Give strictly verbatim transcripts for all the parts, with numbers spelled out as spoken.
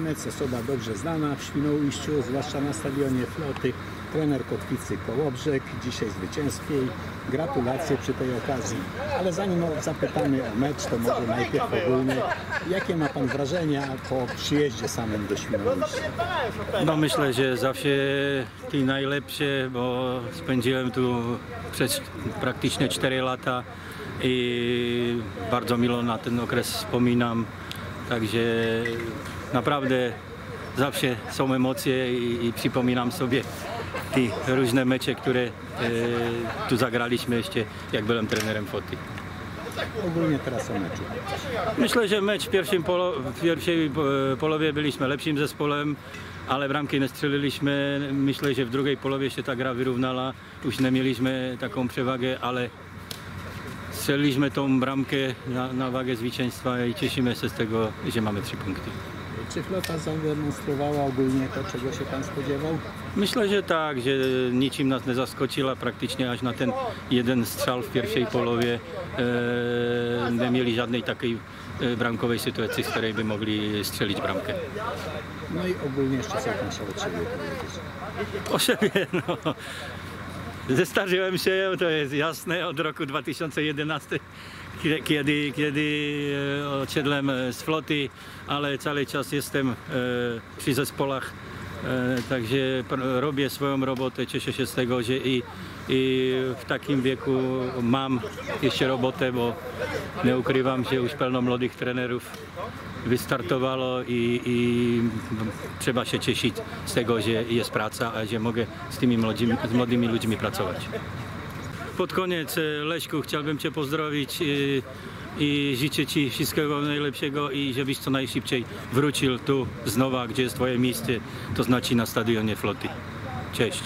Niemiec, osoba dobrze znana w Świnoujściu, zwłaszcza na stadionie Floty, trener Kotwicy Kołobrzeg, dzisiaj zwycięskiej. Gratulacje przy tej okazji. Ale zanim zapytamy o mecz, to może najpierw ogólnie, jakie ma Pan wrażenia po przyjeździe samym do Świnoujścia? No myślę, że zawsze te najlepsze, bo spędziłem tu przez praktycznie cztery lata i bardzo miło na ten okres wspominam. Także naprawdę zawsze są emocje i, i przypominam sobie te różne mecze, które e, tu zagraliśmy jeszcze, jak byłem trenerem Foty. Ogólnie teraz o meczu. Myślę, że mecz w, pierwszym polo, w pierwszej połowie byliśmy lepszym zespołem, ale bramki nie strzeliliśmy. Myślę, że w drugiej połowie się ta gra wyrównała. Już nie mieliśmy taką przewagę, ale strzeliliśmy tą bramkę na, na wagę zwycięstwa i cieszymy się z tego, że mamy trzy punkty. Czy Flota zademonstrowała ogólnie to, czego się Pan spodziewał? Myślę, że tak, że niczym nas nie zaskoczyła, praktycznie aż na ten jeden strzał w pierwszej połowie e, nie mieli żadnej takiej e, bramkowej sytuacji, z której by mogli strzelić bramkę. No i ogólnie jeszcze co Pan chciał od siebie powiedzieć? O siebie, no. Zestarzyłem się, to jest jasne, od roku dwa tysiące jedenastego, kiedy, kiedy odszedłem z Floty, ale cały czas jestem przy zespołach, także robię swoją robotę, cieszę się z tego, że i, i w takim wieku mam jeszcze robotę, bo nie ukrywam, że już pełno młodych trenerów wystartowało i, i trzeba się cieszyć z tego, że jest praca, a że mogę z tymi młodymi, z młodymi ludźmi pracować. Pod koniec, Leśku, chciałbym Cię pozdrowić i, i życzę Ci wszystkiego najlepszego i żebyś co najszybciej wrócił tu znowu, gdzie jest Twoje miejsce, to znaczy na stadionie Floty. Cześć.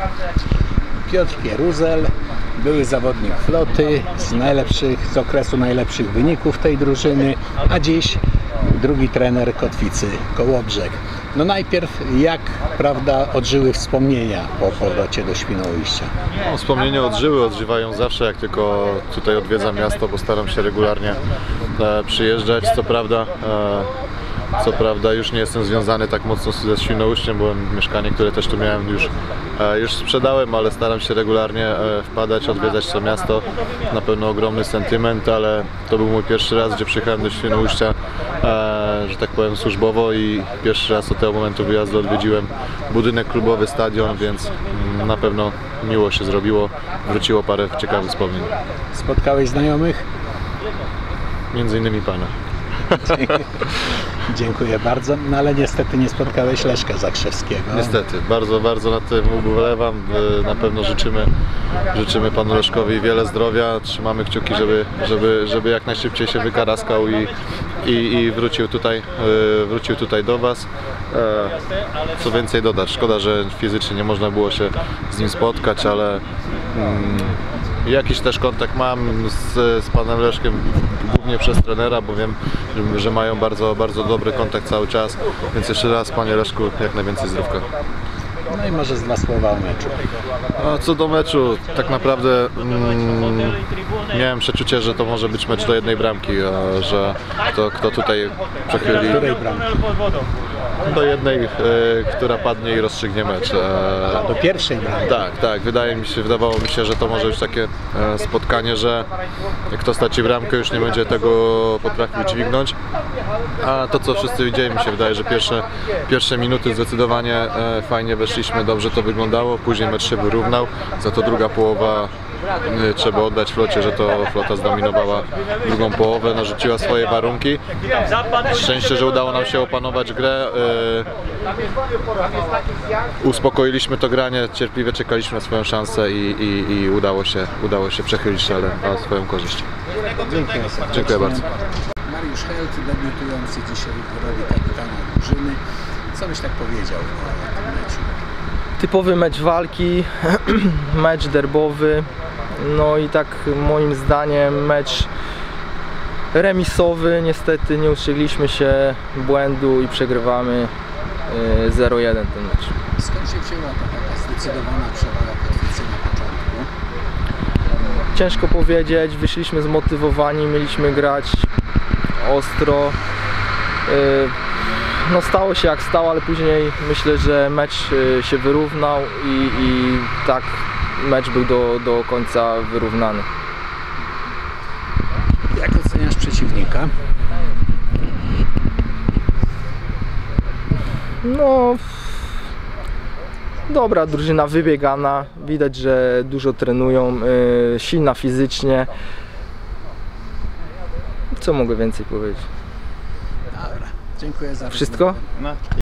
Piotr Kieruzel, były zawodnik Floty, z najlepszych, z okresu najlepszych wyników tej drużyny, a dziś drugi trener Kotwicy Kołobrzeg. No najpierw, jak, prawda, odżyły wspomnienia po powrocie do Świnoujścia? No, wspomnienia odżyły, odżywają zawsze, jak tylko tutaj odwiedzam miasto, bo staram się regularnie e, przyjeżdżać. Co prawda, e, co prawda już nie jestem związany tak mocno ze Świnoujściem, bo mieszkanie, które też tu miałem, już, e, już sprzedałem, ale staram się regularnie e, wpadać, odwiedzać to miasto. Na pewno ogromny sentyment, ale to był mój pierwszy raz, gdzie przyjechałem do Świnoujścia, e, że tak powiem, służbowo i pierwszy raz od tego momentu wyjazdu odwiedziłem budynek klubowy, stadion, więc mm, na pewno miło się zrobiło, wróciło parę ciekawych wspomnień. Spotkałeś znajomych? Między innymi Pana. Dziękuję bardzo, no ale niestety nie spotkałeś Leszka Zakrzewskiego. Niestety, bardzo, bardzo na tym ubolewam. Na pewno życzymy, życzymy Panu Leszkowi wiele zdrowia, trzymamy kciuki, żeby, żeby, żeby jak najszybciej się wykaraskał i, i, i wrócił, tutaj, wrócił tutaj do Was. Co więcej dodać, szkoda, że fizycznie nie można było się z nim spotkać, ale mm, jakiś też kontakt mam z, z Panem Leszkiem, głównie przez trenera, bo wiem, że mają bardzo, bardzo dobry kontakt cały czas, więc jeszcze raz, Panie Leszku, jak najwięcej zdrówka. No i może dwa słowa o meczu. A co do meczu, tak naprawdę mm, miałem przeczucie, że to może być mecz do jednej bramki, a że to kto tutaj przechyli... Której bramki? Do jednej, e, która padnie i rozstrzygnie mecz. E, do pierwszej bramki? Tak, tak. Wydaje mi się, wydawało mi się, że to może być takie e, spotkanie, że kto straci bramkę, już nie będzie tego potrafił dźwignąć. A to, co wszyscy widzieli, mi się wydaje, że pierwsze, pierwsze minuty zdecydowanie e, fajnie weszliśmy, dobrze to wyglądało. Później mecz się wyrównał, za to druga połowa, e, trzeba oddać Flocie, że to Flota zdominowała drugą połowę, narzuciła swoje warunki. Szczęście, że udało nam się opanować grę. E, uspokoiliśmy to granie, cierpliwie czekaliśmy na swoją szansę i, i, i udało się, udało się przechylić szalę na swoją korzyść. Dziękuję, Dziękuję bardzo. Mariusz Held, debiutujący dzisiaj w roli kapitana drużyny. Co byś tak powiedział o tym meczu? Typowy mecz walki, mecz derbowy, no i tak moim zdaniem mecz remisowy. Niestety nie ustrzegliśmy się błędu i przegrywamy zero jeden ten mecz. Skąd się wzięła ta taka zdecydowana przewaga Kotwicy na początku? Ciężko powiedzieć, wyszliśmy zmotywowani, mieliśmy grać ostro. no stało się jak stało, ale później myślę, że mecz y, się wyrównał i, i tak mecz był do, do końca wyrównany. Jak oceniasz przeciwnika? No, dobra drużyna, wybiegana, widać, że dużo trenują, y, silna fizycznie. Co mogę więcej powiedzieć? Dobra, dziękuję za Wszystko? No.